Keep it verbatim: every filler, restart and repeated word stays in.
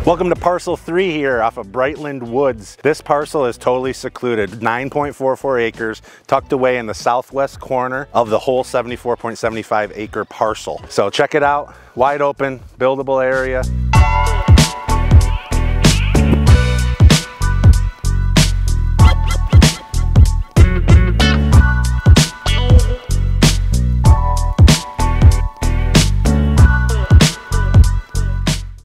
Welcome to parcel three here off of Brightland Woods. This parcel is totally secluded, nine point four four acres, tucked away in the southwest corner of the whole seventy-four point seven five acre parcel. So check it out, wide open, buildable area.